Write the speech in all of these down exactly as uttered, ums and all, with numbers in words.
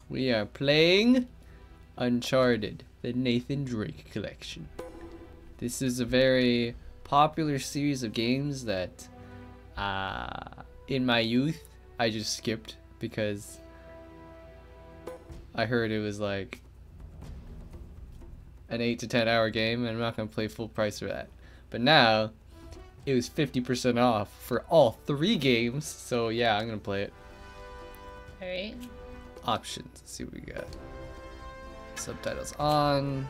We are playing Uncharted, the Nathan Drake collection. This is a very popular series of games that uh, in my youth I just skipped because I heard it was like an eight to ten hour game and I'm not going to play full price for that. But now it was fifty percent off for all three games, so yeah, I'm going to play it. Alright. Options, let's see what we got. Subtitles on.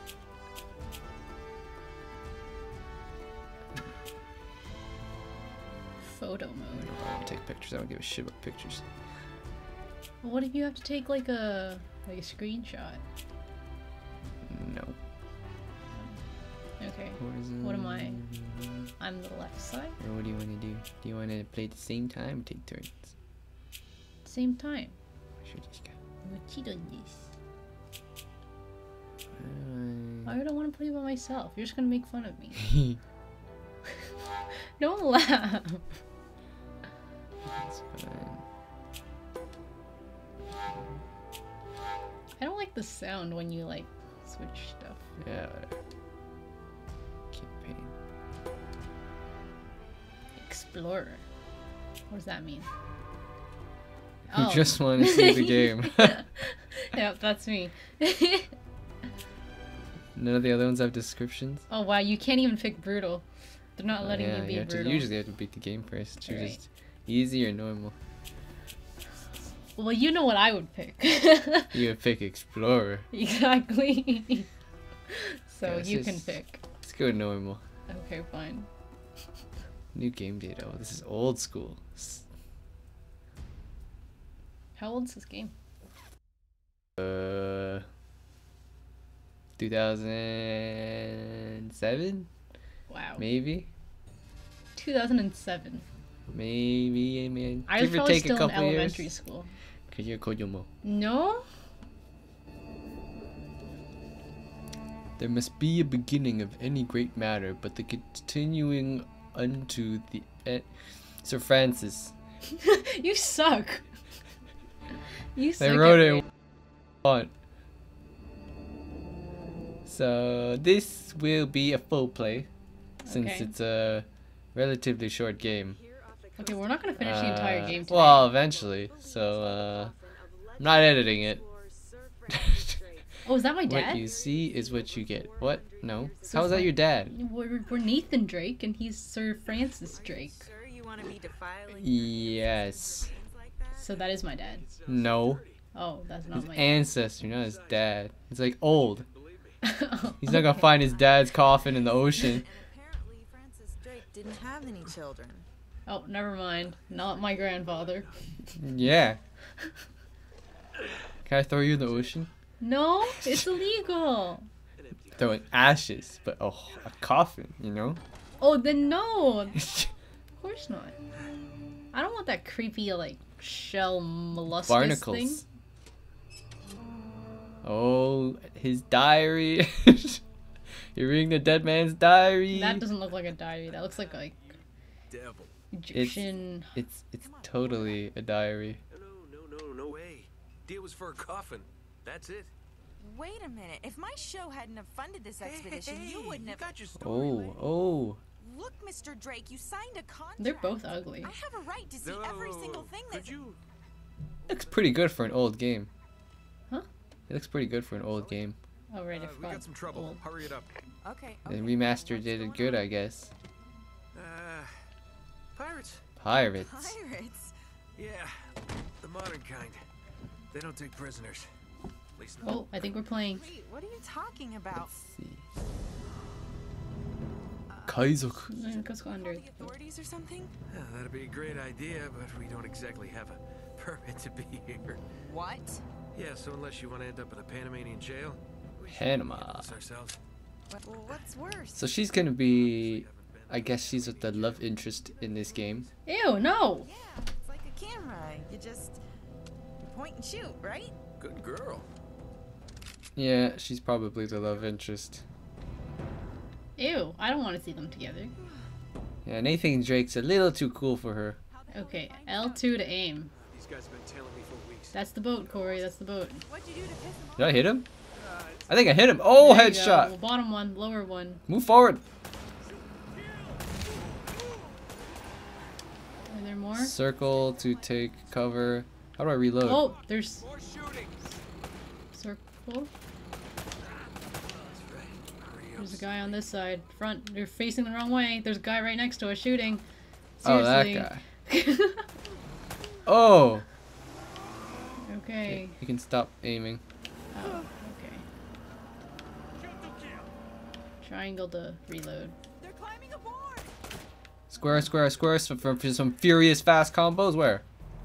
Photo mode. I don't want to take pictures. I don't give a shit about pictures. What if you have to take like a like a screenshot? No. Okay. Horizon. What am I? I'm the left side. Or what do you want to do? Do you want to play at the same time or take turns? Same time. Sure, just go. Uh, I don't want to play by myself. You're just gonna make fun of me. Don't laugh. That's fine. I don't like the sound when you like switch stuff. Yeah, whatever. Campaign. Explorer. What does that mean? You Oh. just want to see the game. Yep, that's me. None of the other ones have descriptions. Oh wow, you can't even pick brutal. They're not Oh, letting yeah, you be you have to, brutal. usually have to beat the game first. Choose Right. just easy or normal. Well, you know what I would pick. You would pick Explorer. Exactly. So Yeah, let's you can just- pick. Let's go normal. Okay, fine. New game data. Oh, this is old school. S- How old is this game? Uh, two thousand seven? Wow. Maybe? two thousand seven. Maybe, I mean, I was give or probably take a still in couple elementary years. school. Cause you're Koyomo. No? There must be a beginning of any great matter, but the continuing unto the end. Sir Francis. You suck. You suck. They wrote at it me. in font. So this will be a full play, since Okay. it's a relatively short game. Okay, we're not gonna finish the entire Uh, game today. Well, eventually. So uh, I'm not editing it. Oh, is that my What dad? you see is what you get. What? No. So How is that Fra- your dad? We're, we're Nathan Drake, and he's Sir Francis Drake. Yes. So that is my dad. No. Oh, that's not His my ancestor, not his dad. He's like old. dad. He's not gonna find his dad's coffin in the ocean. Apparently, Francis Drake didn't have any children. Oh, never mind. Not my grandfather. Yeah. Can I throw you in the ocean? No, it's illegal. Throwing ashes, but oh, a coffin, you know? Oh, then no. Of course not. I don't want that creepy, like, shell molluscus Barnacles. thing. Oh, his diary. You're reading the dead man's diary. That doesn't look like a diary. That looks like, like, Devil. Egyptian. It's it's totally a diary. No, no, no, no way. Deal was for a coffin. That's it. Wait a minute. If my show hadn't have funded this expedition, Hey, you wouldn't you have. got your story, Oh, lady. oh. Look, Mister Drake, you signed a contract. They're both ugly. I have a right to see No, every single thing could that's. you? Looks pretty good for an old game. Huh? It looks pretty good for an old game. Oh, right, I Uh, we forgot. got some trouble. Old. Hurry it up. Okay. They okay. remastered What's did going it good, on? I guess. Uh, pirates. Pirates. Pirates. Yeah, the modern kind. They don't take prisoners. At least not. Oh, I think we're playing. Wait, what are you talking about? Let's see. Kaizok. Let's go under. Call the authorities or something? Yeah, that'd be a great idea, but we don't exactly have a permit to be here. What? Yeah, so unless you want to end up in a Panamanian jail, we should Panama. handle this ourselves. What, well, what's worse? So she's gonna be, I guess she's the love interest in this game. Ew, no. Yeah, it's like a camera. You just you point and shoot, right? Good girl. Yeah, she's probably the love interest. Ew, I don't want to see them together. Yeah, Nathan Drake's a little too cool for her. Okay, L two to aim. These guys have been tailing me for weeks. That's the boat, Corey. That's the boat. What'd you do to piss him off? Did I hit him? I think I hit him. Oh, There you go. headshot. Well, bottom one, lower one. Move forward. Are there more? Circle to take cover. How do I reload? Oh, there's More shooting. circle. There's a guy on this side. Front. You're facing the wrong way. There's a guy right next to us shooting. Oh, that Seriously. guy. Oh. Okay. You can stop aiming. Oh, okay. Triangle to reload. They're climbing aboard. Square, square, square. So for, for some furious fast combos. Where?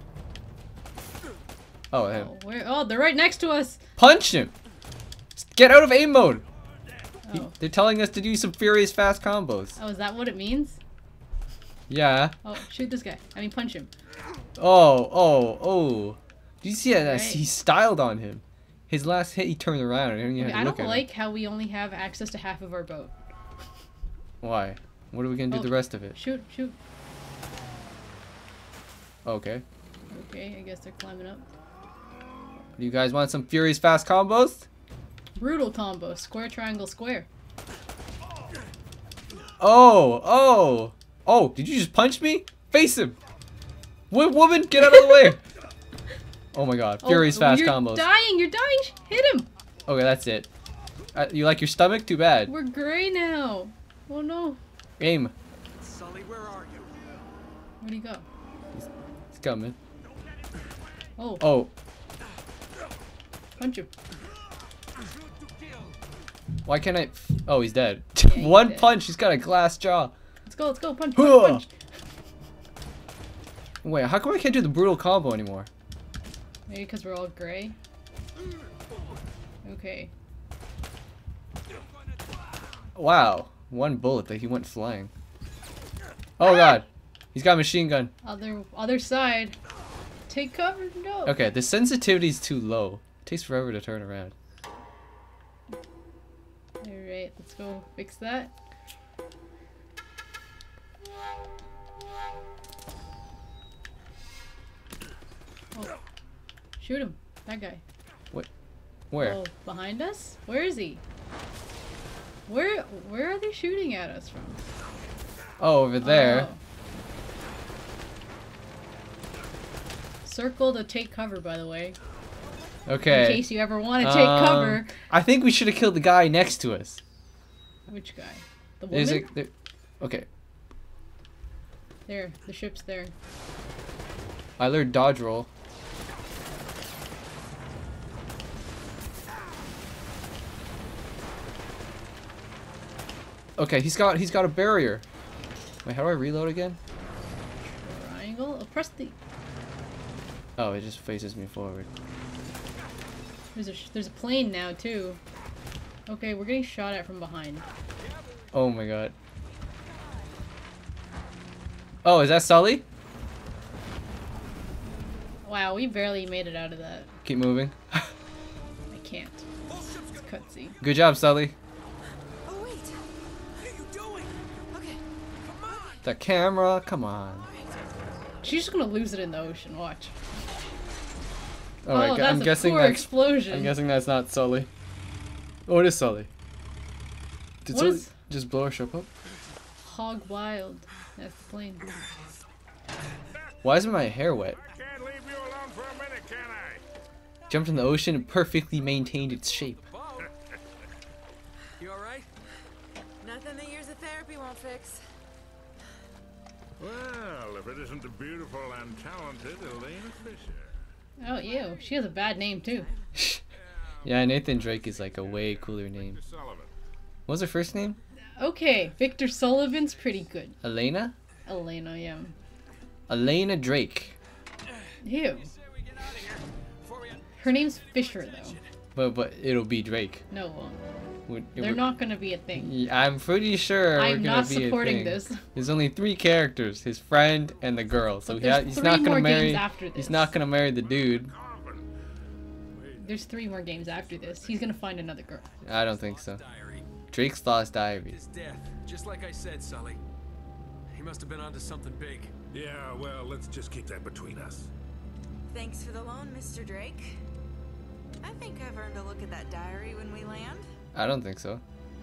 Oh, him. Oh, where? Oh, they're right next to us. Punch him. Get out of aim mode. He- Oh. they're telling us to do some furious fast combos. Oh, is that what it means? Yeah. Oh, shoot this guy. I mean, punch him. Oh, oh, oh. Do you see that? Right. He styled on him. His last hit, he turned around and you Okay, had to I look don't at like how we only have access to half of our boat. him. Why? What are we gonna do Oh. the rest of it? Shoot, shoot. Okay. Okay, I guess they're climbing up. Do you guys want some furious fast combos? Brutal combo. Square, triangle, square. Oh, oh, oh! Did you just punch me? Face him! Wo- woman, get out of the way! Oh my God! Furious oh, fast you're combos. dying, you're dying! Hit him! Okay, that's it. Uh, you like your stomach? Too bad. We're gray now. Oh no. Aim. Sully, where are you? Where'd he go? It's coming. Oh, Oh, punch him. why can't I? Oh, he's dead. he's One dead. punch. He's got a glass jaw. Let's go, let's go. Punch, Huh. punch, punch. Wait, how come I can't do the brutal combo anymore? Maybe because we're all gray. Okay. Wow, one bullet that he went flying. Oh God, he's got a machine gun. Other other side. Take cover. No. Okay, the sensitivity's too low. It takes forever to turn around. Alright, let's go fix that. Oh. Shoot him. That guy. Where? Oh, behind us? Where is he? Where where are they shooting at us from? Oh, over there. Oh. Circle to take cover, by the way. Okay. In case you ever want to take Um, cover. I think we should have killed the guy next to us. Which guy? The There's woman? a, there, okay. There, the ship's there. I learned dodge roll. Okay, he's got he's got a barrier. Wait, how do I reload again? Triangle? Oh, press the... Oh, it just faces me forward. There's a, sh there's a plane now, too. Okay, we're getting shot at from behind. Oh my God. Oh, is that Sully? Wow, we barely made it out of that. Keep moving. I can't. It's cutscene. Good job, Sully. Oh wait. What are you doing? Okay. Come on. The camera, come on. She's just gonna lose it in the ocean, watch. Oh, I oh, gu- that's I'm a guessing poor that explosion. I'm guessing that's not Sully. Oh, it is Sully. Did What Sully is- just blow our ship up? Hog wild. That's the plane. Why is my hair wet? Can't leave you alone for a minute, can I? Jumped in the ocean and perfectly maintained its shape. Boat. You alright? Nothing that years of therapy won't fix. Well, if it isn't the beautiful and talented Elena Fisher. Oh, ew. She has a bad name, too. Yeah, Nathan Drake is like a way cooler name. Sullivan. What was her first name? Okay, Victor Sullivan's pretty good. Elena? Elena, yeah. Elena Drake. Ew. Say we get out of here before we... Her name's Fisher, though. But but it'll be Drake. No, it won't. Would- it They're would- not gonna be a thing. Yeah, I'm pretty sure we're I'm gonna not be supporting a thing. this. There's only three characters: his friend and the girl. So But he ha- there's he's three not gonna more marry. games after He's this. not gonna marry the dude. Corbin. There's three more games after this. He's gonna find another girl. I don't think so. Diary. Drake's Lost Diary. His death. Just like I said, Sully. He must have been onto something big. Yeah, well, let's just keep that between us. Thanks for the loan, Mister Drake. I think I've earned a look at that diary when we land. I don't think so.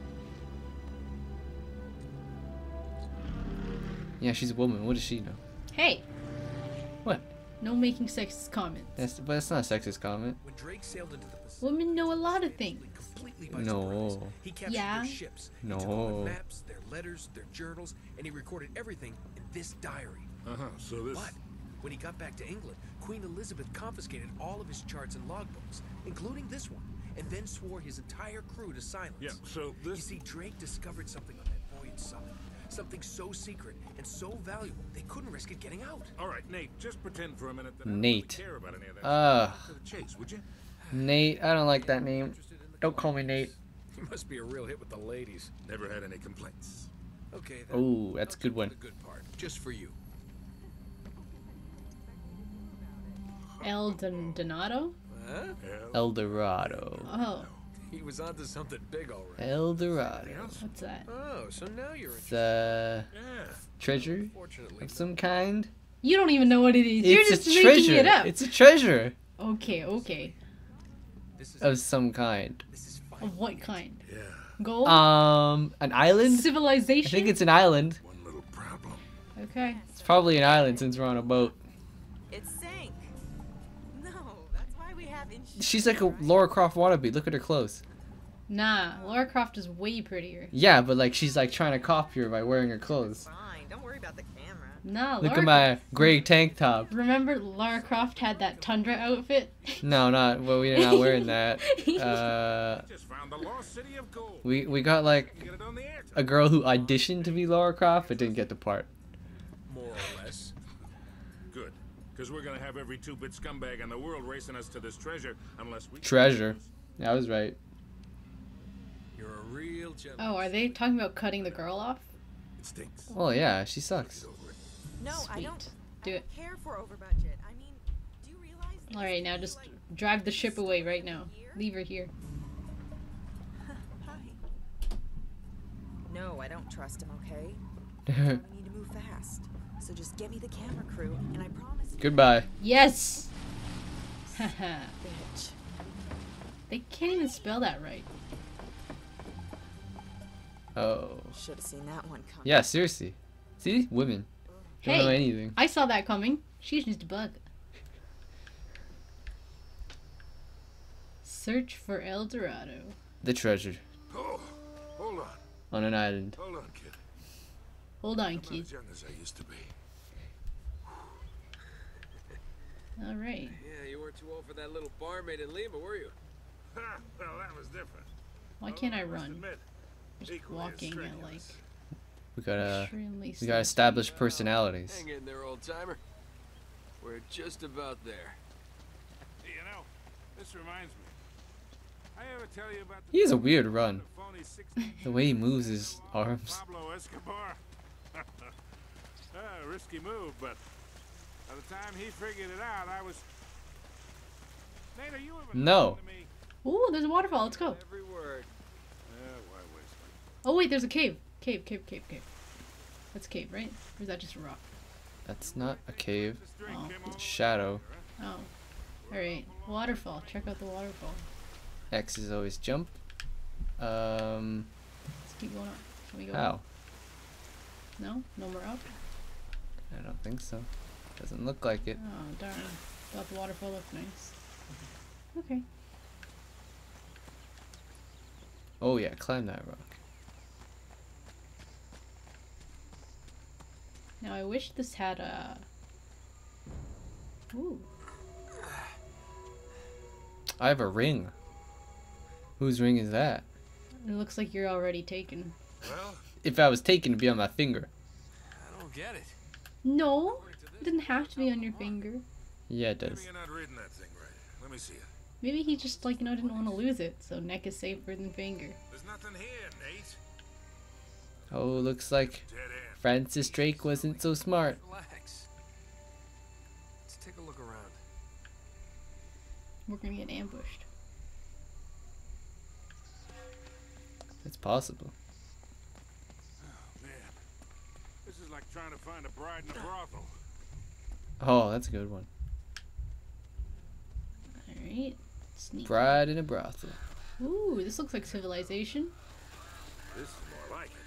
Yeah, she's a woman. What does she know? Hey, What? no making sexist comments. That's but it's not a sexist comment. When Drake sailed into the Pacific, Women know a lot of things. completely by No. surprise, he captured Yeah. their ships. He took all No. their maps, their letters, their journals, and he recorded everything in this diary. Uh-huh, so this... But when he got back to England, Queen Elizabeth confiscated all of his charts and logbooks, including this one, and then swore his entire crew to silence. Yeah, so You this... see, Drake discovered something on that voyage summit. Something so secret and so valuable, they couldn't risk it getting out. All right, Nate, just pretend for a minute that I Nate. don't really care about any of that. Uh, Cut to the chase, would you? Nate. I don't like that name. Don't call me Nate. He must be a real hit with the ladies. Never had any complaints. Okay, then. Oh, that's a I'll good tell one. you The good part, just for you. El Don- Donato? Huh? Hell, El Dorado. Oh, He was onto something big already. El Dorado. what's that? Oh, so now you're It's interested. a yeah. treasure Fortunately, of some kind. You don't even know what it is. You're It's just a making treasure. it up. It's a treasure Okay, okay. this is of some kind. this is fine. Of what kind? Yeah, Gold? Um, an island? Civilization? I think it's an island. one little problem. Okay. It's probably an island since we're on a boat. It sank. No, that's why we have insurance. She's like a right? Laura Croft wannabe. Look at her clothes. Nah, Lara Croft is way prettier. Yeah, but like she's like trying to copy her by wearing her clothes. Fine, don't worry about the camera. Nah, Look Lara at my gray tank top. Remember Lara Croft had that tundra outfit? No, not well. We're not wearing that. Uh, Just found the lost city of gold. we we got like Get it on the air. a girl who auditioned to be Laura Croft but didn't get the part. More or less. Good, because we're gonna have every two-bit scumbag in the world racing us to this treasure unless we... Treasure. Yeah, I was right. You're a real gentleman. Oh, are they talking about cutting the girl off? It stinks. Well, yeah, she sucks. Get over it. No, I Sweet. don't. Do I it. don't care for over budget. I mean, do you realize? this Alright, is now really just like drive the ship away right now. here? Leave her here. Hi. No, I don't trust him. Okay. We need to move fast. So just get me the camera crew, and I promise. you- Goodbye. Yes! Haha. Bitch. They can't even spell that right. Oh. Should have seen that one coming. Yeah, seriously. See? Women. Don't know Hey, anything. I saw that coming. She's just a bug. Search for El Dorado. The treasure. Oh, hold on. On an island. Hold on, kid. Hold on, I'm not kid. as young as I used to be. Alright. Yeah, you weren't too old for that little barmaid in Lima, were you? Ha, well, that was different. Why can't I Although must run? admit, Just equally as walking at like strenuous. We gotta extremely we slow gotta speed. establish personalities. Hang in there, old timer. We're just about there. Hey, you know, this reminds me. I ever tell you about the He has a weird run. phony sixteen The way he moves his arms. Pablo Escobar. Ah, risky move, but by the time he figured it out, I was. Nate, are you even No. listening to me? Ooh, there's a waterfall. Let's go. Every word. Yeah, why waste it? Oh wait, there's a cave. Cave, cave, cave, cave. That's a cave, right? Or is that just a rock? That's not a cave. This drink Oh. came all It's a shadow. Oh. Alright. Waterfall. Check out the waterfall. X is always jump. Um, Let's keep going up. Can we go how? up? No? No more up? I don't think so. Doesn't look like it. Oh, darn. Thought the waterfall looked nice. Okay. Oh yeah, climb that rock. Now I wish this had a... Ooh. I have a ring. Whose ring is that? It looks like you're already taken. Well, If I was taken, it'd be on my finger. I don't get it. No! It didn't have to be on your finger. Yeah, it maybe does. you're not reading that thing right. Let me see it. Maybe he just, like, you know, didn't want to lose it, so neck is safer than finger. There's nothing here, Nate. Oh, looks like Dead end. Francis Drake wasn't so smart. Relax. Let's take a look around. We're gonna get ambushed. It's possible. Oh, man. This is like trying to find a bride in a brothel. Oh, that's a good one. Alright. Sneak. Bride in a brothel. Ooh, this looks like civilization. This is more like it.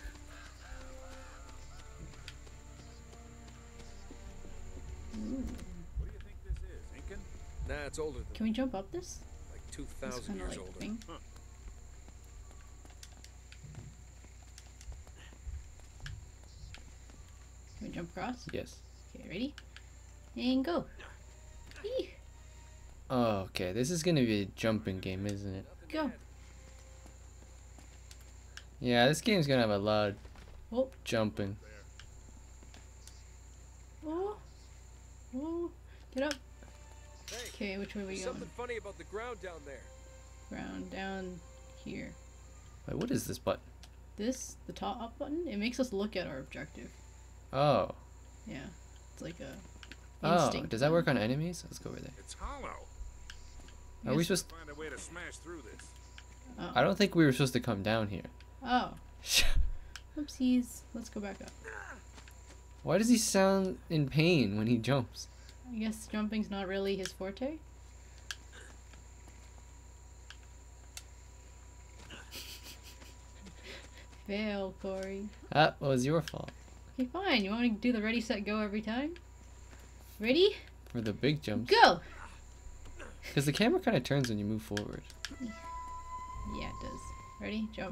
Ooh. What do you think this is, Incan? Nah, it's older than Can we jump up this? like two It's thousand kind of years like older. thing. Can we jump across? Yes. Okay, ready? And go. Eee, Oh, okay. This is gonna be a jumping game, isn't it? go. Yeah, this game's gonna have a lot of Oh, jumping. oh, oh. Get up. Hey, Okay, which way are we there's going? something funny about the ground down there. Ground down here. Wait, what is this button? This, the top up button, it makes us look at our objective. Oh. Yeah, it's like a Oh, instinct. does that work on enemies? Let's go over there. It's hollow. Are we Yes. supposed Find a way to smash through this. Oh. I don't think we were supposed to come down here. Oh, oopsies. Let's go back up. Why does he sound in pain when he jumps? I guess jumping's not really his forte. Fail, Corey. That was your fault. Okay, fine. You want me to do the ready, set, go every time? Ready? For the big jumps. Go! Because the camera kind of turns when you move forward. Yeah, it does. Ready? Jump.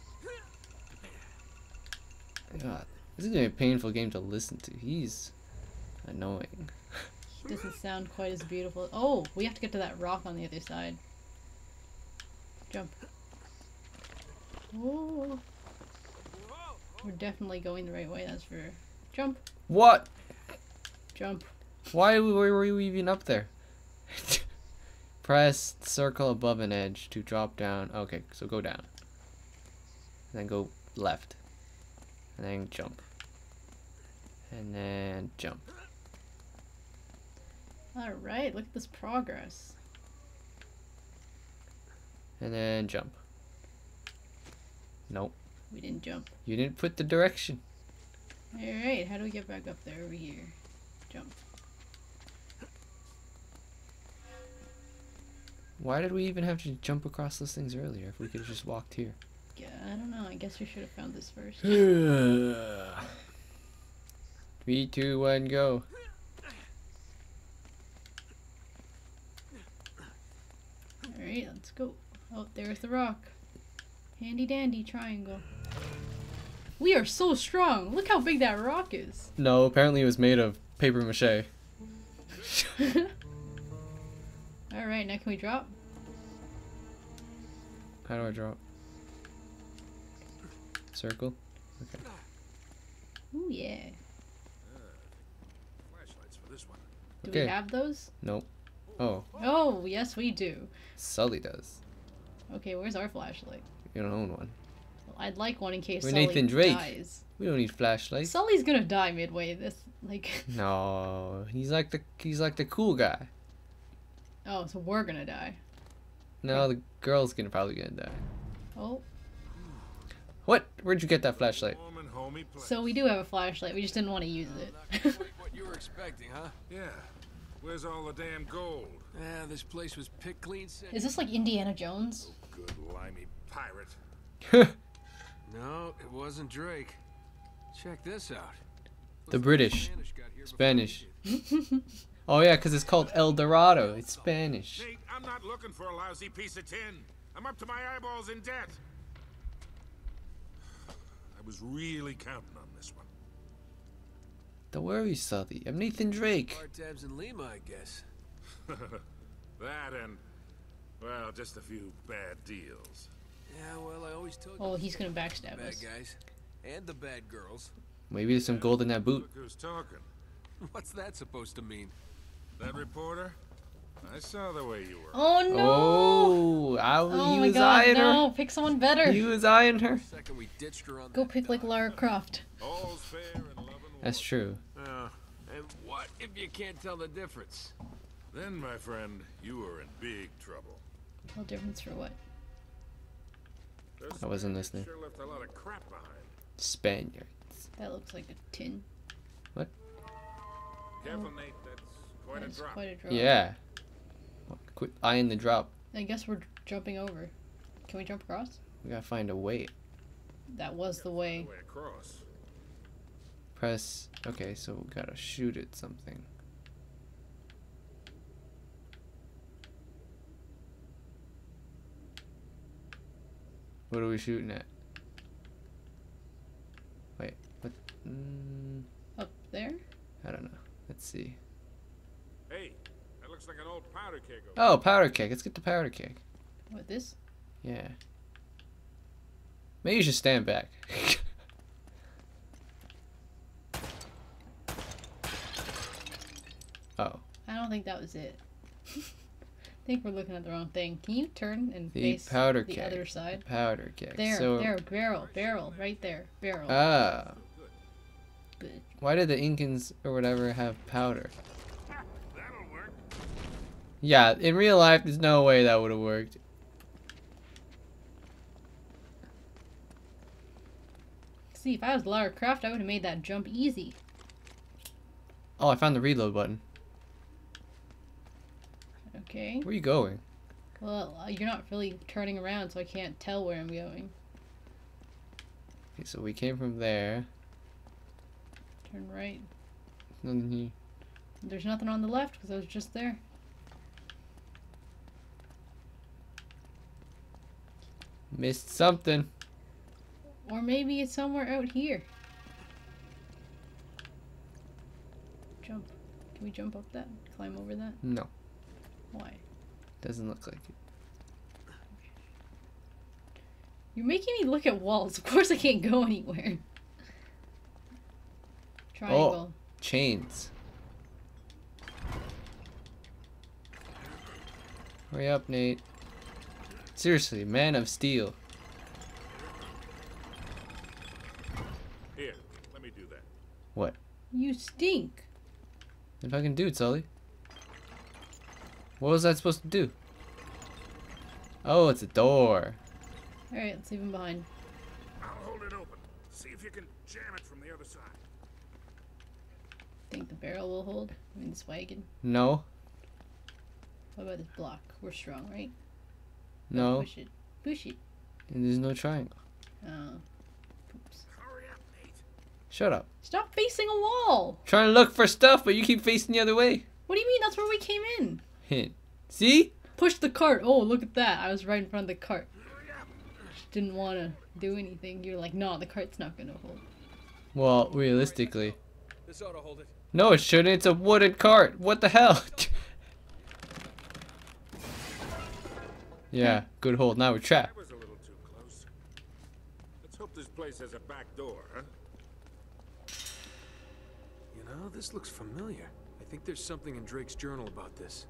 God, this is gonna be a painful game to listen to. He's annoying. Doesn't sound quite as beautiful. Oh, we have to get to that rock on the other side. Jump. Oh, we're definitely going the right way, that's for... Jump. What? Jump. Why were we even up there? Press circle above an edge to drop down. Okay, so go down. And then go left. And then jump. And then jump. Alright, look at this progress. And then jump. Nope. We didn't jump. You didn't put the direction. Alright, how do we get back up there? Over here. Jump. Why did we even have to jump across those things earlier if we could have just walked here? Yeah, I don't know. I guess we should have found this first. Three, two, one, go. Alright, let's go. Oh, there's the rock. Handy dandy triangle. We are so strong. Look how big that rock is. No, apparently it was made of paper mache. Alright, now can we drop? How do I drop? Circle? Okay. Ooh, yeah. Flashlights for this one. Do Okay. we have those? Nope. Oh, Oh, yes we do. Sully does. Okay, where's our flashlight? You don't own one. Well, I'd like one in case We're Sully Nathan Drake. dies. We don't need flashlights. Sully's gonna die midway. This, like... No, he's like the he's like the cool guy. Oh, so we're gonna die. No, the girl's gonna probably gonna die. Oh, What? Where'd you get that flashlight? Warm and homey place. so we do have a flashlight. We just didn't want to use it. What you were expecting, huh? Yeah. Where's all the damn gold? Yeah, this place was picked clean. Is this like Indiana Jones? Good limey pirate. No, it wasn't Drake. Check this out. The British. Spanish got here before Spanish. we did. Oh yeah, because it's called El Dorado. It's Spanish. Nate, I'm not looking for a lousy piece of tin. I'm up to my eyeballs in debt. I was really counting on this one. Don't worry, Sully. I'm Nathan Drake. Bar tabs in Lima, I guess. That and, well, just a few bad deals. Yeah, well, I always told you. Oh, he's gonna backstab bad us. guys. And the bad girls. Maybe there's some gold in that boot. Look who's talking. What's that supposed to mean? That reporter? I saw the way you were. Oh no! Oh, I, Oh he my was god, eyeing no! Pick someone her. better. He was eyeing her. Second we ditched her on Go that pick like dock. Lara Croft. All's fair in love and war. That's true. Uh, and what if you can't tell the difference? Then, my friend, you are in big trouble. No difference for what? Those I wasn't Spaniards listening. Sure left a lot of crap behind. Spaniards. That looks like a tin. Careful, Nate. That's quite That's a drop. quite a drop. Yeah. Look. Quit eyeing the drop. I guess we're jumping over. Can we jump across? We gotta find a way. That was the way. Way across. Press. Okay, so we gotta shoot at something. What are we shooting at? Wait, what? Mm, Up there? I don't know. Let's see. Hey, that looks like an old powder keg. Over Oh, powder keg. Let's get the powder keg. What, this? Yeah. Maybe you should stand back. Oh. I don't think that was it. I think we're looking at the wrong thing. Can you turn and The face powder the keg. other side? Powder keg. There, so, there, barrel, barrel, right there, barrel. Ah. Good. Why did the Incans or whatever have powder? That'll work. Yeah, in real life, there's no way that would have worked. See, if I was Lara Croft, I would have made that jump easy. Oh, I found the reload button. Okay. Where are you going? Well, uh, you're not really turning around, so I can't tell where I'm going. Okay, so we came from there. Turn right. And then you... There's nothing on the left because I was just there. Missed something. Or maybe it's somewhere out here. Jump. Can we jump up that? Climb over that? No, Why? doesn't look like it. You're making me look at walls. Of course I can't go anywhere. Triangle. Chains. Hurry up, Nate. Seriously, man of steel. Here, let me do that. What? You stink. Then fucking do it, Sully. What was that supposed to do? Oh, it's a door. Alright, let's leave him behind. I'll hold it open. See if you can jam it from the other side. Think the barrel will hold? I mean, this wagon. No. What about this block? We're strong, right? No. Push it. Push it. And there's no triangle. Oh. Oops. Hurry up, Nate. Shut up. Stop facing a wall! Trying to look for stuff, but you keep facing the other way. What do you mean? That's where we came in. Hint. See? Push the cart. Oh, look at that. I was right in front of the cart. Hurry up. Just didn't want to do anything. You're like, no, the cart's not going to hold. Well, realistically. This ought to hold it. No, it shouldn't. It's a wooden cart. What the hell? Yeah, good hold. Now we're trapped. That was a little too close. Let's hope this place has a back door, huh? You know, this looks familiar. I think there's something in Drake's journal about this.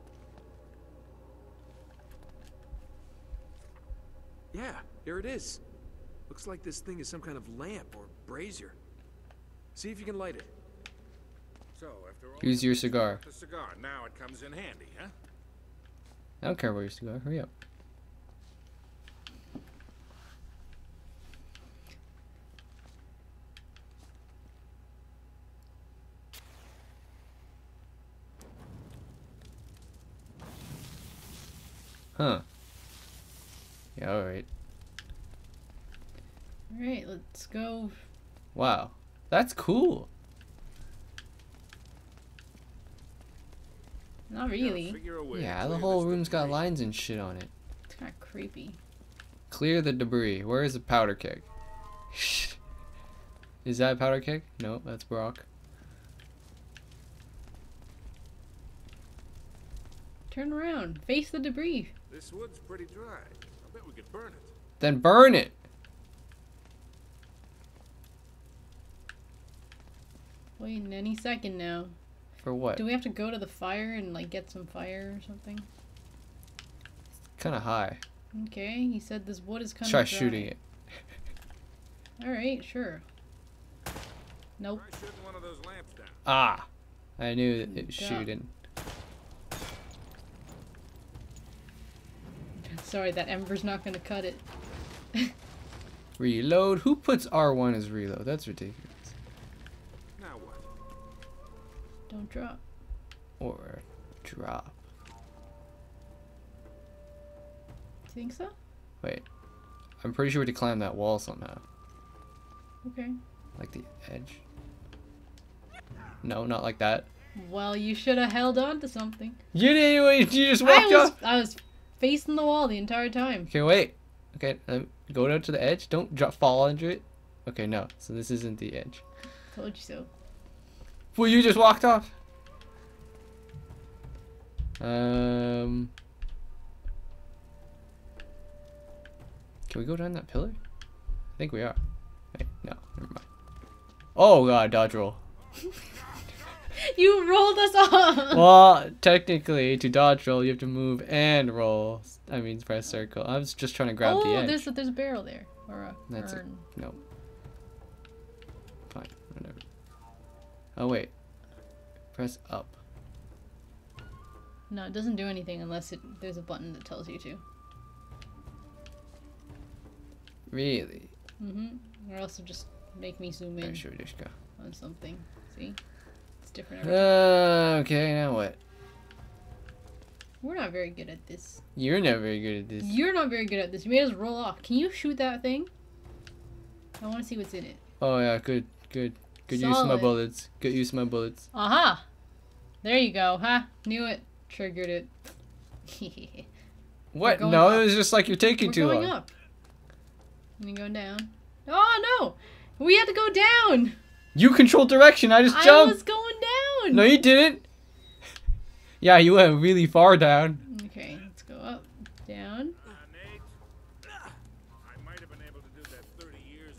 Yeah, here it is. Looks like this thing is some kind of lamp or brazier. See if you can light it. So, after all, Use your cigar. the cigar, now it comes in handy, huh? I don't care about your cigar. Hurry up. Huh. Yeah, alright. Alright, let's go. Wow. That's cool. Not really. Figure a way to Yeah, the clear whole this room's got debris. lines and shit on it. It's kind of creepy. Clear the debris. Where is the powder keg? Is that a powder keg? No, that's Brock. Turn around. Face the debris. This wood's pretty dry. I bet we could burn it. Then burn it! Waiting any second now. For what? Do we have to go to the fire and like get some fire or something? Kinda high. Okay, he said this wood is kind of Try dry. shooting it. Alright, sure. Nope. Try shooting one of those lamps down. Ah! I knew that it was Yeah. shooting. Sorry, that ember's not gonna cut it. Reload? Who puts R one as reload? That's ridiculous. Now what? Don't drop. Or drop. think so? Wait. I'm pretty sure we had to climb that wall somehow. Okay. Like the edge. No, not like that. Well, you should have held on to something. You didn't wait, you just I walked was off. I was facing the wall the entire time. Okay, wait. Okay, um, go down to the edge. Don't drop, fall under it. Okay, no. So this isn't the edge. Told you so. Well, you just walked off. Um. Can we go down that pillar? I think we are. Wait, no, never mind. Oh god, dodge roll. You rolled us off. Well, technically, to dodge roll, you have to move and roll. I mean, press circle. I was just trying to grab oh, the edge. there's a, there's a barrel there, or a That's it. urn. No. Fine, whatever. Oh wait. Press up. No, it doesn't do anything unless it there's a button that tells you to. Really? Mm-hmm. Or else it'll just make me zoom in There, sure, just go. on something. See? It's different every time. Uh, okay, now what? We're not very good at this. You're not very good at this. You're not very good at this. You made us roll off. Can you shoot that thing? I want to see what's in it. Oh yeah, good, good. Good use of my Solid. bullets. Good use of my bullets. Aha! There you go, huh? Knew it. Triggered it. What? going No, up. it was just like you're taking We're too going long. up. And then going down. Oh no! We had to go down! You control direction. I just I jumped. was going down! No, you didn't. Yeah, you went really far down. Okay, let's go up, down. Uh, Nate, I might have been able to do that thirty years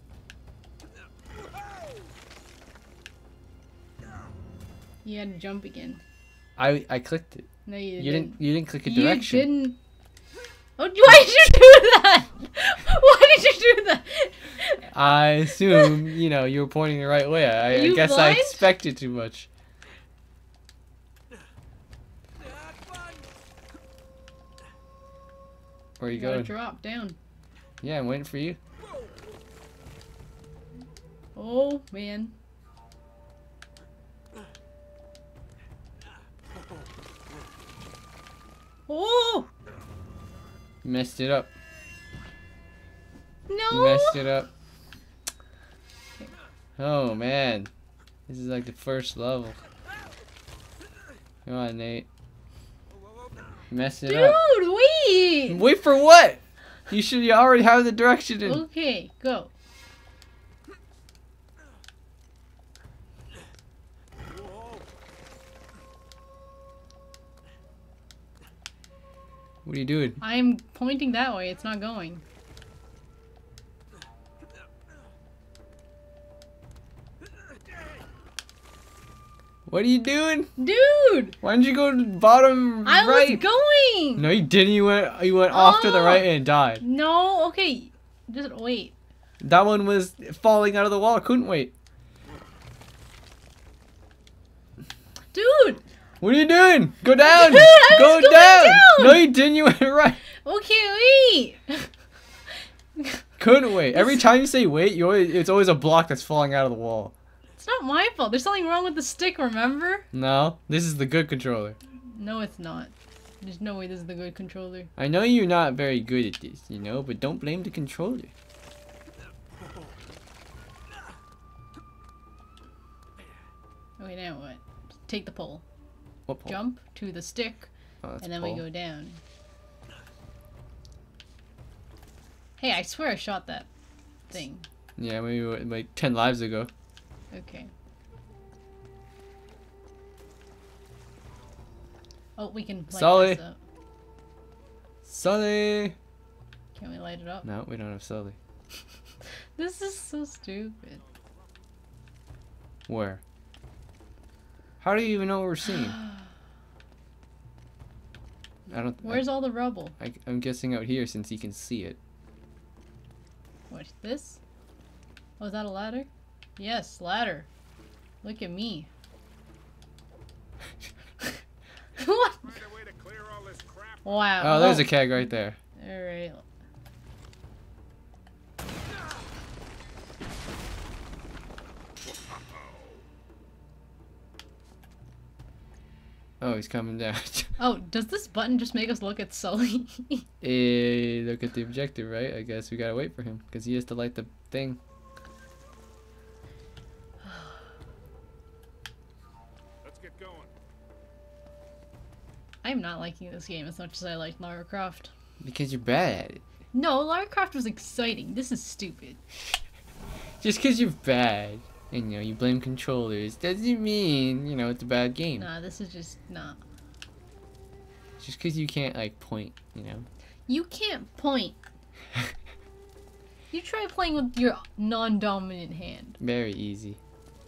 ago. You had to jump again. I I clicked it. No, you, You didn't. You didn't click a You direction. didn't. Oh, why did you do that? Why did you do that? I assume you know you were pointing the right way. I, I You guess I blind? expected too much. Where are you You gotta going? drop down. Yeah, I'm waiting for you. Oh man. Oh You messed it up. You no! messed it up. Oh man, this is like the first level. Come on, Nate. You messed it Dude, up. wait! Wait for what? You should you already have the direction in. Okay, go. What are you doing? I'm pointing that way. It's not going. What are you doing? Dude! Why didn't you go to the bottom I right? was going! No, you didn't. You went. You went off to the Oh. right and died. No, okay. Just wait. That one was falling out of the wall. Couldn't wait. Dude! What are you doing? Go down. Dude, I was go going down. down. No, you didn't. You went right. Okay, wait! Couldn't wait. Every time you say wait, you always, it's always a block that's falling out of the wall. It's not my fault. There's something wrong with the stick, remember? No, this is the good controller. No, it's not. There's no way this is the good controller. I know you're not very good at this, you know, but don't blame the controller. Okay, now what? Take the pole. What pole? Jump to the stick, Oh, that's and then pole. we go down. Hey, I swear I shot that thing. Yeah, maybe like ten lives ago. Okay. Oh, we can light Sully. this up. Sully. Can we light it up? No, we don't have Sully. This is so stupid. Where? How do you even know what we're seeing? I don't. Where's all the rubble? I, I'm guessing out here since you can see it. What, this? Oh, is that a ladder? Yes, ladder. Look at me. What? Find a way to clear all this crap. Wow. Oh, there's a keg right there. Alright. Oh, he's coming down. Oh, does this button just make us look at Sully? Hey, look at the objective, right? I guess we gotta wait for him because he has to light the thing. Let's get going. I'm not liking this game as much as I like Lara Croft. Because you're bad at it. No, Lara Croft was exciting. This is stupid. Just because you're bad and you know you blame controllers doesn't mean you know it's a bad game. Nah, this is just nah. Just because you can't like point, you know. You can't point. You try playing with your non-dominant hand. Very easy.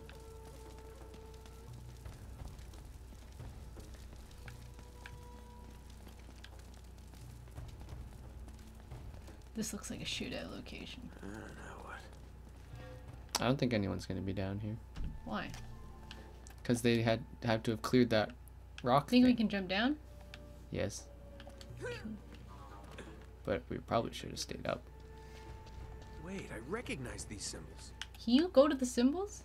This looks like a shootout location. I don't know what. I don't think anyone's gonna be down here Why? because they had have to have cleared that rock Think thing. we can jump down? Yes. But we probably should have stayed up. Wait, I recognize these symbols. Can you go to the symbols?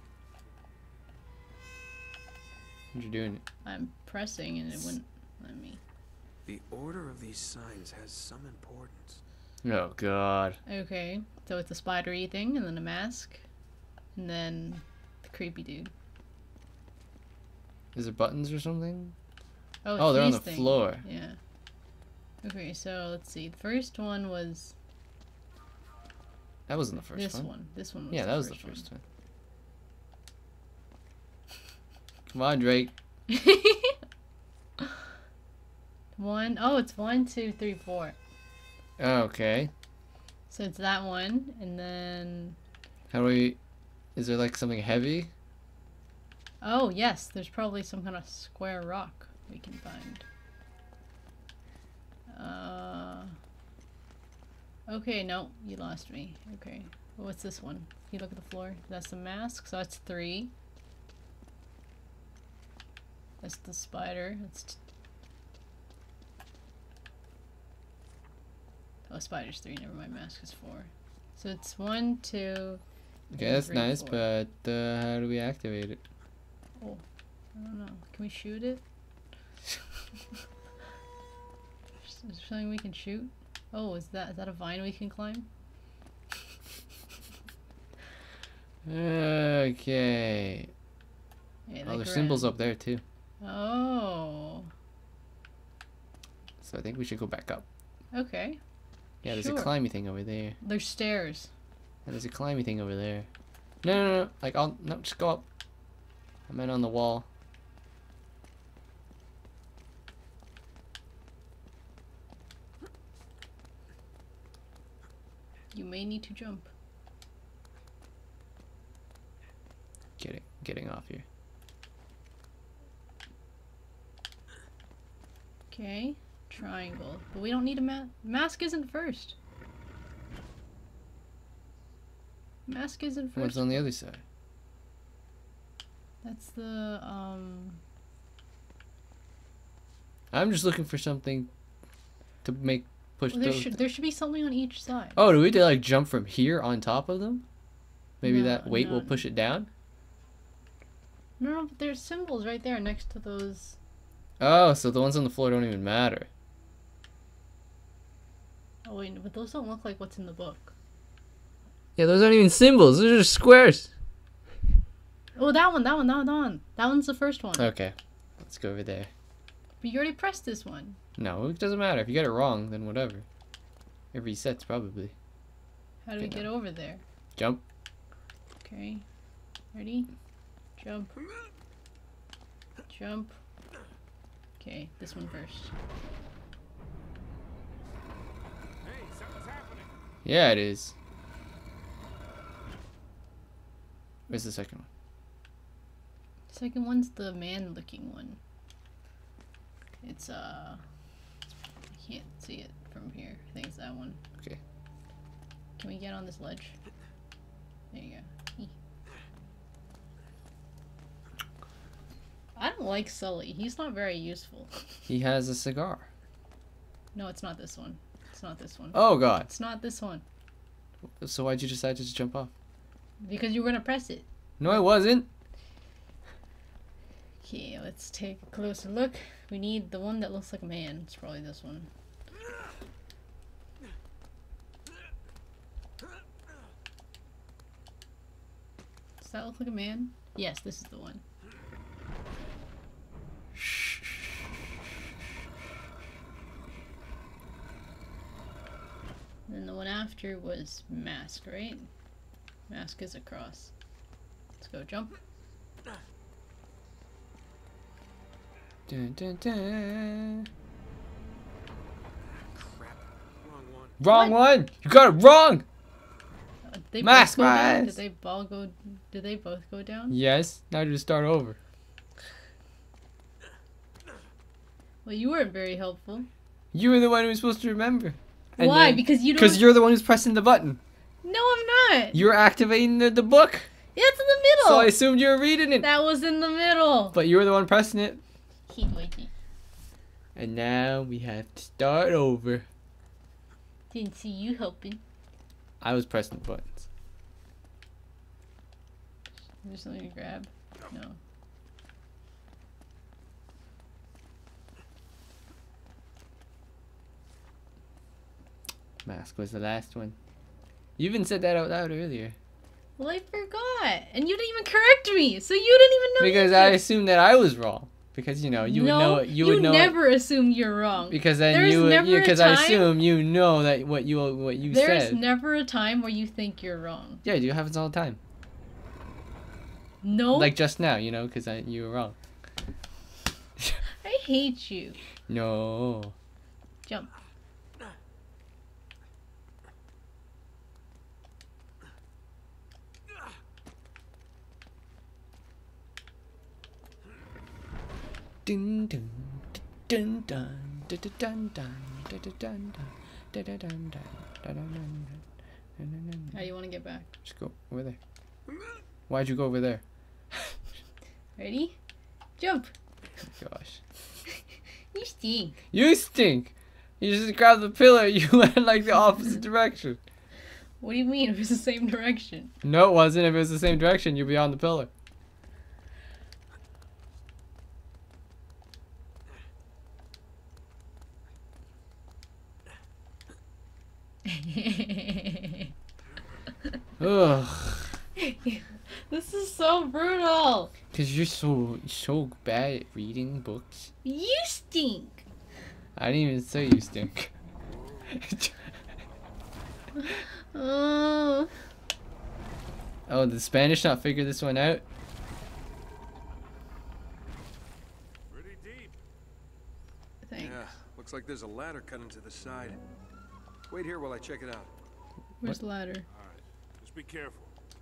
What you doing? I'm pressing and it wouldn't let me. The order of these signs has some importance. Oh God. Okay, so it's a spidery thing, and then a mask, and then the creepy dude. Is there buttons or something? Oh, Oh, they're on these the things. floor. Yeah. Okay, so let's see. The first one was That wasn't the first this one. one. This one was Yeah, the that was the first first one. Come on, Drake. one. Oh, it's one, two, three, four. Okay. So it's that one, and then How do we? Is there like something heavy? oh yes, there's probably some kind of square rock we can find. Uh. Okay, no, you lost me. Okay, well, what's this one? You look at the floor. That's the mask. So that's three. That's the spider. That's. T oh, spider's three. Never mind. Mask is four. So it's one, two. Okay, that's three, nice, four. but uh, how do we activate it? Oh, I don't know. Can we shoot it? Is there something we can shoot? Oh, is that is that a vine we can climb? Okay. Yeah, Oh, like there's symbols around. up there too. Oh, So I think we should go back up. okay. Yeah, there's Sure. a climby thing over there. There's stairs. And there's a climby thing over there. No, no, no. Like, I'll no, just go up. I meant on the wall. You may need to jump. Getting, getting off here. Okay, triangle. But we don't need a ma- mask. Isn't first. Mask isn't first. What's on the other side? That's the um. I'm just looking for something to make push Well, there those. should there should be something on each side. Oh, do we do like jump from here on top of them? Maybe No, that weight will no. push it down? No, no, but there's symbols right there next to those. Oh, so the ones on the floor don't even matter. Oh wait, but those don't look like what's in the book. Yeah, those aren't even symbols. Those are just squares. Oh, that one, that one, that one, that one. That one's the first one. Okay, let's go over there. But you already pressed this one. No, it doesn't matter. If you get it wrong, then whatever. It resets probably. How do we Okay, get over there? Jump. Okay. Ready? Jump. Jump. Okay, this one first. Hey, something's happening. Yeah, it is. Where's the second one? Second one's the man-looking one. It's uh, I can't see it from here. I think it's that one. Okay. Can we get on this ledge? There you go. Eeh. I don't like Sully. He's not very useful. He has a cigar. No, it's not this one. It's not this one. Oh God. It's not this one. So why'd you decide to just jump off? Because you were gonna press it. No, I wasn't. Okay, let's take a closer look. We need the one that looks like a man. It's probably this one. Does that look like a man? Yes, this is the one. And then the one after was mask, right? Mask is a cross. Let's go jump. Dun, dun, dun. Crap. Wrong one. Wrong What? one! You got it wrong! Uh, Did they Mask both go my down? ass. Did they all go? Did they both go down? Yes, now just start over. Well, you weren't very helpful. You were the one who was supposed to remember. And Why? then- Because you don't. Because you're the one who's pressing the button. No, I'm not. You were activating the, the book. It's in the middle. So I assumed you were reading it. That was in the middle. But you were the one pressing it. Keep waiting. And now we have to start over. Didn't see you helping. I was pressing the buttons. Is there something to grab? No. Mask was the last one. You even said that out loud earlier. Well, I forgot, and you didn't even correct me, so you didn't even know. Because you I did. assumed that I was wrong. Because you know you no, would know you would know never assume you're wrong. because then There's you would never a because I time- assume you know that what you what you There's said. never a time where you think you're wrong. Yeah, it happens all the time. No, Like just now, you know, because you were wrong. I hate you. No. Jump. Dun dun dun dun dun dun dun dun dun dun dun dun dun dun dun dun. How do you want to get back? Just go over there. Why'd you go over there? Ready? Jump. Gosh. You stink. You stink! You just grabbed the pillar, you went like the opposite direction. What do you mean? It was the same direction. No, it wasn't. If it was the same direction, you'd be on the pillar. Ugh. This is so brutal. Cause you're so so bad at reading books. You stink. I didn't even say you stink. Oh. Oh, the Spanish not figure this one out? Pretty deep. Thanks. Yeah, looks like there's a ladder cut into the side. Wait here while I check it out. Where's the ladder? All right. Just be careful.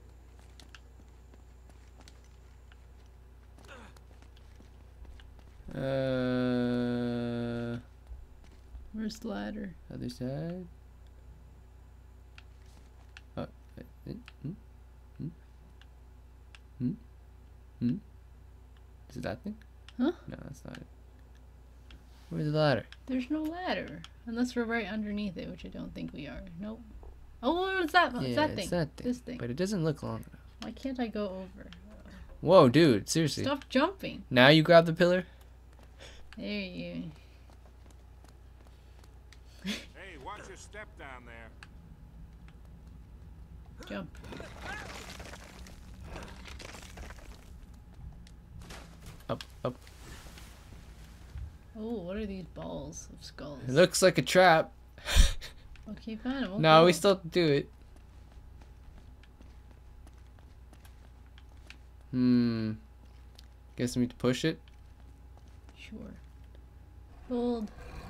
Uh, Where's the ladder? other side. Oh, uh, hmm, hmm, hmm, hmm, hmm. Is it that thing? Huh? No, that's not it. Where's the ladder? There's no ladder. Unless we're right underneath it, which I don't think we are. Nope. Oh, it's that, it's that thing. it's that thing. This thing. But it doesn't look long enough. Why can't I go over? Whoa, dude, seriously. Stop jumping. Now you grab the pillar? There you. Hey, watch your step down there. Jump. Up, up. Oh, what are these balls of skulls? It looks like a trap. Okay, fine. I won't No, go. we still have to do it. Hmm. Guess we need to push it. Sure. Hold.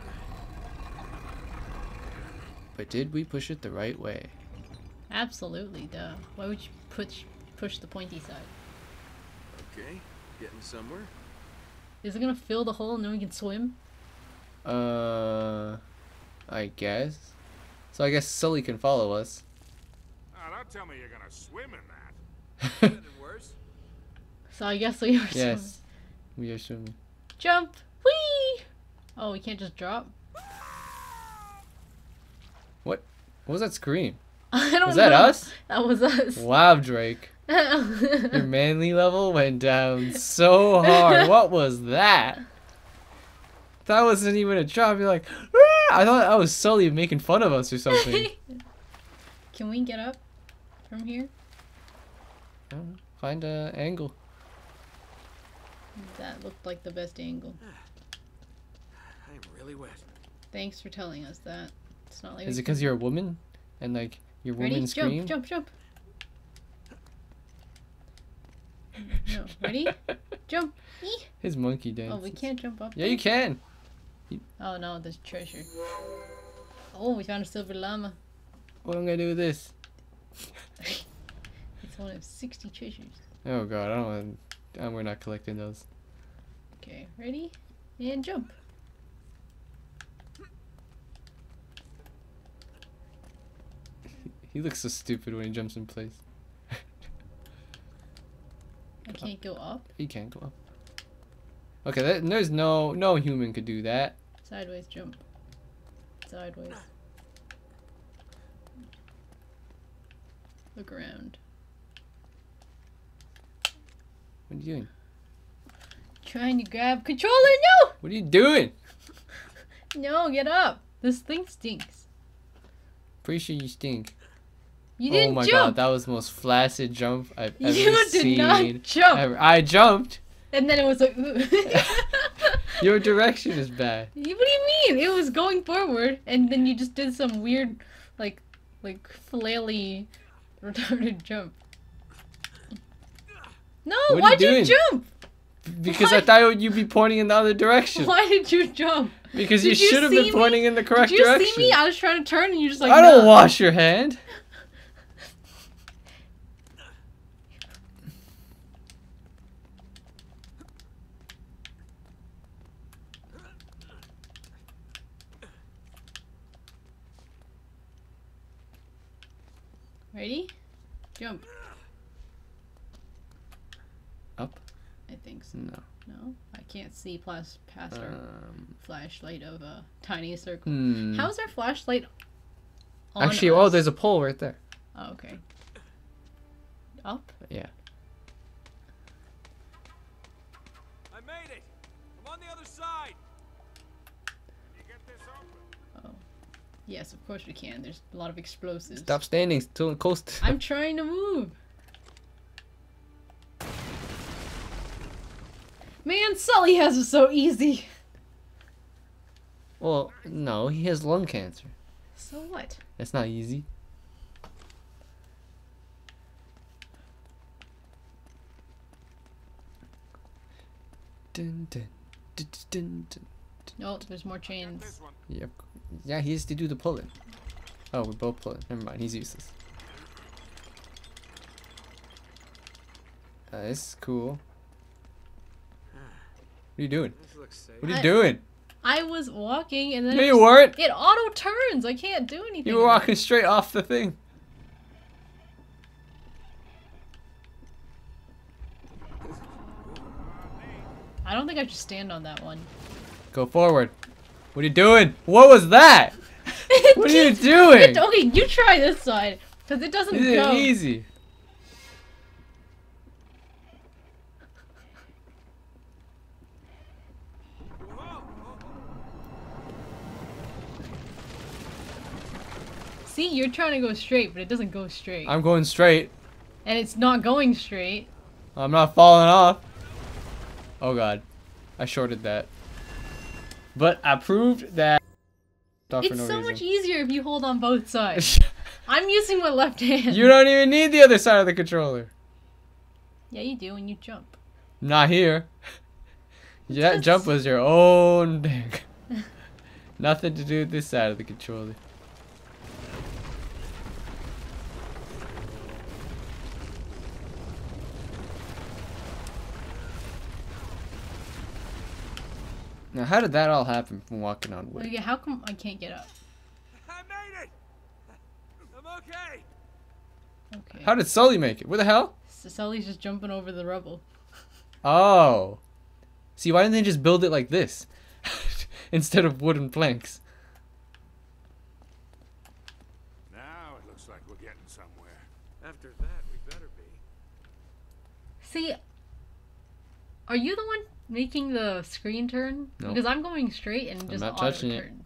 But did we push it the right way? Absolutely, duh. Why would you push push the pointy side? Okay, getting somewhere. Is it gonna fill the hole and then we can swim? Uh, I guess. So I guess Sully can follow us. Now, don't tell me you're gonna swim in that. Getting worse. So I guess we are swimming. Yes, we are swimming. Jump! Whee! Oh, we can't just drop? What? What was that scream? I don't Was that know. us? That was us. Wow, Drake. Your manly level went down so hard. What was that? That wasn't even a drop. You're like, "Ah!" I thought I was Sully making fun of us or something. Can we get up from here? I don't know. Find a angle. That looked like the best angle. I'm really wet. Thanks for telling us that. It's not like Is we it because you're a woman? And like your Ready? woman scream? Jump, jump, jump. No, ready? Jump. Eee. His monkey dance. Oh, we can't jump up. Yeah, you can. Oh no, there's treasure. Oh, we found a silver llama. What am I gonna do with this? It's one of sixty treasures. Oh god, I don't want. Uh, we're not collecting those. Okay, ready? And jump. He looks so stupid when he jumps in place. I can't go up. He can't go up. Okay, that, there's no no human could do that. Sideways jump. Sideways. Look around. What are you doing? Trying to grab controller. No! What are you doing? No, get up. This thing stinks. Pretty sure you stink. You didn't Oh my jump. god, that was the most flaccid jump I've ever You did seen. not jump. Ever. I jumped. And then it was like, ooh. Your direction is bad. What do you mean? It was going forward, and then you just did some weird, like, like flaily, retarded jump. No, What are you why'd you, doing? jump? Because Why? I thought you'd be pointing in the other direction. Why did you jump? Because Did you you should have see been me? pointing in the correct Did you direction. see me? I was trying to turn, and you just like. I don't no. wash your hand. Ready? Jump. Up? I think so. No. No, I can't see plus past our Um, flashlight of a tiny circle. hmm. How's our flashlight on Actually, oh, us? there's a pole right there. Oh, okay. Up? Yeah. I made it. I'm on the other side. You get this open. Oh. Yes, of course we can. There's a lot of explosives. Stop standing still close to. I'm trying to move. Man, Sully has it so easy. Well, no, he has lung cancer. So what? That's not easy. Dun, dun, dun, dun, dun. Oh, there's more This chains. one. Yep. Yeah, he has to do the pulling. Oh, we're both pulling. Never mind, he's useless. Uh, this is cool. What are you doing? This looks safe. What are you I- doing? I was walking and then No, it you just- weren't. It auto turns. I can't do anything. You were walking straight off the thing. I don't think I should stand on that one. Go forward. What are you doing? What was that? What are you doing? It- okay, you try this side because it doesn't This go. is easy. See, you're trying to go straight, but it doesn't go straight. I'm going straight. And it's not going straight. I'm not falling off. Oh god. I shorted that. But I proved that. Off for It's no so reason. much easier if you hold on both sides. I'm using my left hand. You don't even need the other side of the controller. Yeah, you do when you jump. Not here. Yeah, that Just- jump was your own thing. Nothing to do with this side of the controller. Now, how did that all happen from walking on wood? Okay, how come I can't get up? I made it. I'm okay. Okay. How did Sully make it? Where the hell? So Sully's just jumping over the rubble. Oh. See, why didn't they just build it like this? Instead of wooden planks. Now it looks like we're getting somewhere. After that, we better be. See, are you the one making the screen turn? No. Because I'm going straight and I'm just not auto touching it. turns.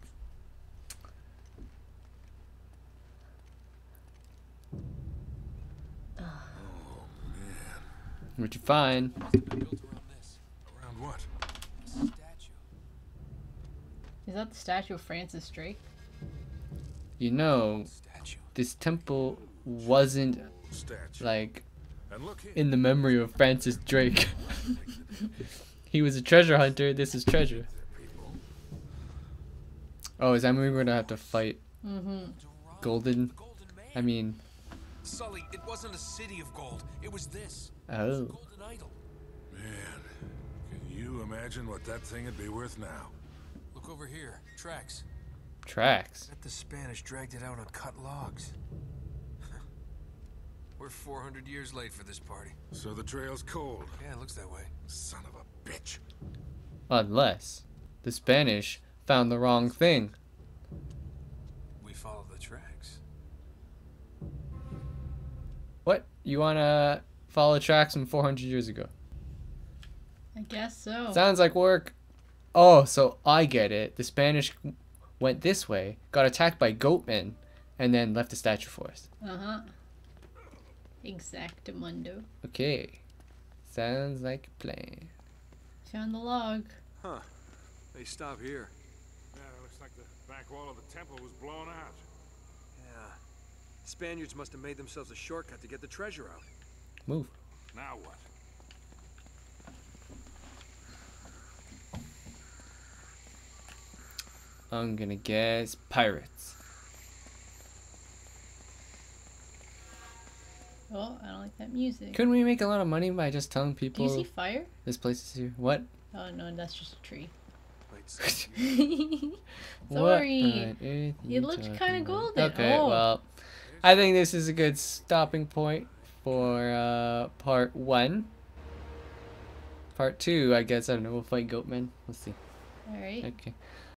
What'd you find? Must have been built around this. Around what? A statue. Is that the statue of Francis Drake? You know, Statue. this temple wasn't Statue. like And look here. in the memory of Francis Drake. He was a treasure hunter. This is treasure. Oh, is that mean we're gonna have to fight Mm-hmm. Golden? The Golden Man. I mean, Sully, it wasn't a city of gold. It was this. oh, Golden idol. Man, can you imagine what that thing would be worth now? Look over here. Tracks. tracks. Bet the Spanish dragged it out on cut logs. We're four hundred years late for this party. So the trail's cold. Yeah, it looks that way. Son of a bitch. Unless the Spanish found the wrong thing. We follow the tracks. What? You wanna follow tracks from four hundred years ago? I guess so. Sounds like work. Oh, so I get it. The Spanish went this way, got attacked by goatmen, and then left the statue for us. Uh-huh. Exactamundo. Okay. Sounds like a plan. Found the log. Huh. They stop here. Yeah, it looks like the back wall of the temple was blown out. Yeah. Spaniards must have made themselves a shortcut to get the treasure out. Move. Now what? I'm gonna guess pirates. Oh, I don't like that music. Couldn't we make a lot of money by just telling Do you people see fire? this place is here? What? Oh no, that's just a tree. Wait, so What Sorry. on earth are you It looked talking kind of about? golden. Okay, oh. well, I think this is a good stopping point for uh, part one. Part two, I guess, I don't know, we'll fight Goatmen. Let's see. All right. Okay.